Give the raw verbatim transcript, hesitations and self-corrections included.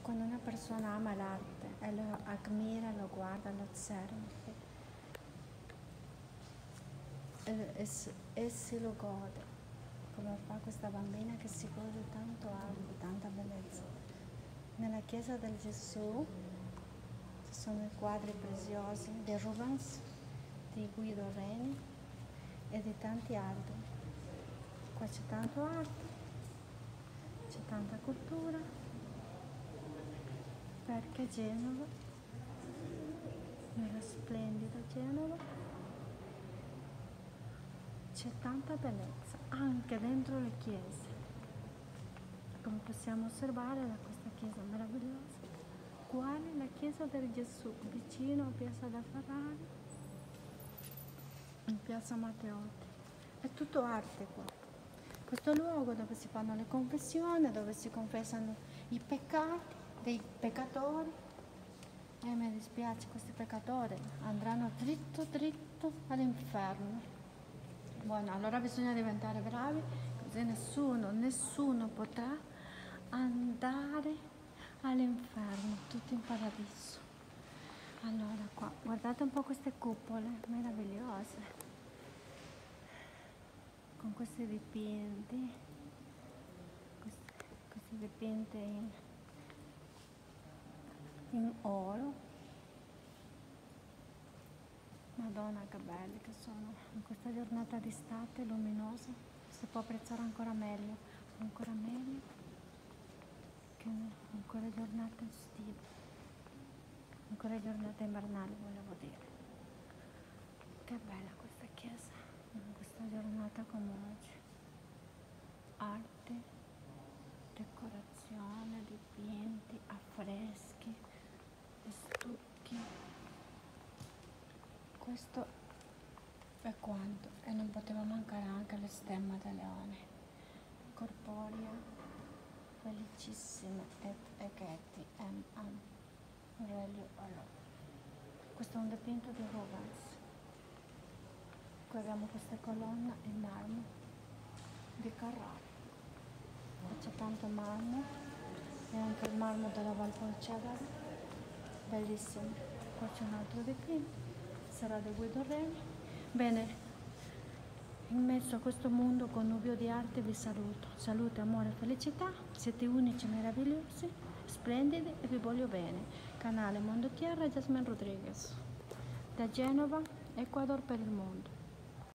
quando una persona ama l'arte e lo ammira, lo guarda, lo osserva e, e, e si lo gode, come fa questa bambina che si gode tanto arte, tanta bellezza. Nella chiesa del Gesù ci sono i quadri preziosi di Rubens, di Guido Reni e di tanti altri. Qua c'è tanto arte, c'è tanta cultura, perché Genova, nella splendida Genova, c'è tanta bellezza, anche dentro le chiese. Come possiamo osservare da questa chiesa meravigliosa, quale la chiesa del Gesù, vicino a Piazza del Ferrari, in Piazza Matteotti. È tutto arte qua. Questo luogo dove si fanno le confessioni, dove si confessano i peccati dei peccatori. E mi dispiace, questi peccatori andranno dritto dritto all'inferno. Buono, allora bisogna diventare bravi, così nessuno, nessuno potrà andare all'inferno, tutti in paradiso. Allora qua, guardate un po' queste cupole meravigliose, con questi dipinti, questi, questi dipinti in, in oro. Madonna che belli che sono, in questa giornata d'estate luminosa si può apprezzare ancora meglio, ancora meglio che ancora giornate estive, ancora giornate invernali volevo dire. Che bella questa chiesa, in questa giornata come oggi. Arte, decorazione, dipinti, affreschi, stucchi. Questo è quanto, e non poteva mancare anche lo stemma del leone, corporea, felicissima et egeti em am relio allo. Questo è un dipinto di Rubens. Qui abbiamo queste colonne in marmo di Carrara. Qua c'è tanto marmo e anche il marmo della Valpolcevere, bellissimo. Qua c'è un altro dipinto, sarà di Guido Reni. Bene, in mezzo a questo mondo connubio di arte vi saluto. Salute, amore e felicità. Siete unici, meravigliosi, splendidi e vi voglio bene. Canale Mondo Tierra, Jasmine Rodriguez. Da Genova, Ecuador per il mondo.